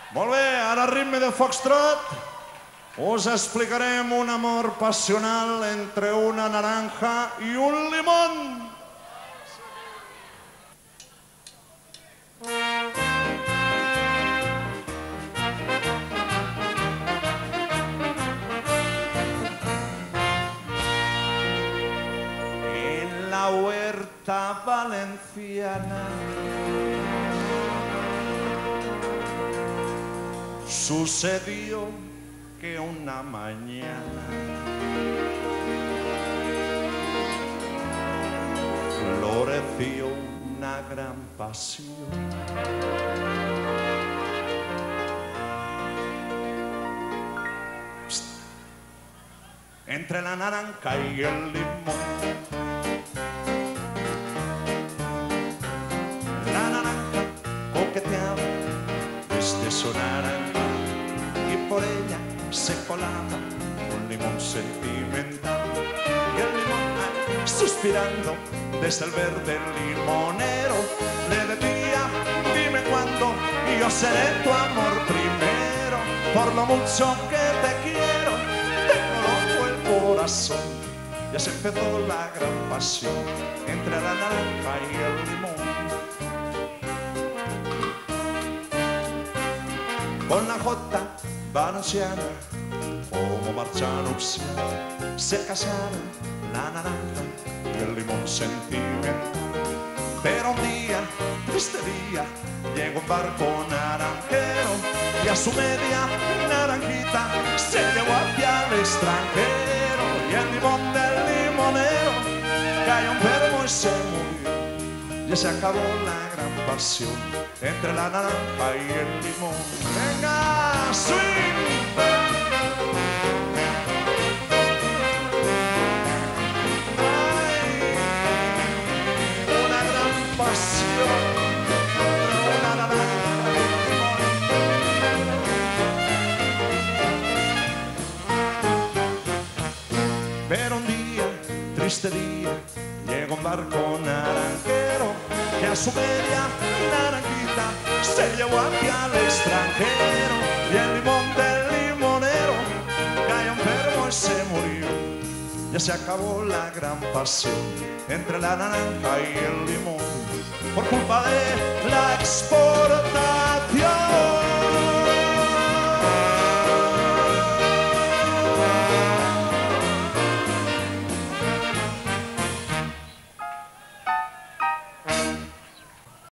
Molt bé, ara a ritme de foxtrot us explicarem un amor passional entre una naranja i un limón. En la huerta valenciana sucedió que una mañana floreció una gran pasión. Psst. Entre la naranja y el limón. La naranja coqueteaba desde su naranja y por ella se colaba un limón sentimental. Y el limón, suspirando desde el verde limonero, le decía: dime cuándo y yo seré tu amor primero. Por lo mucho que te quiero, tengo loco el corazón. Ya se empezó la gran pasión entre la naranja y el limón. Con la jota valenciana como marcha nupcial se casaron la naranja y el limón sentimental. Pero un día, triste día, llegó un barco naranjero y a su media naranjita se llevó hacia el extranjero. Y el limón del limonero cayó enfermo y se murió. Ya se acabó la gran pasión entre la naranja y el limón. ¡Venga, swing! ¡Ay! Una gran pasión entre una naranja y el limón. Pero un día, triste día, llegó un barco naranjero que a su media naranjita se llevó hacia el extranjero. Y el limón del limonero cayó enfermo y se murió. Ya se acabó la gran pasión entre la naranja y el limón por culpa de la exportación.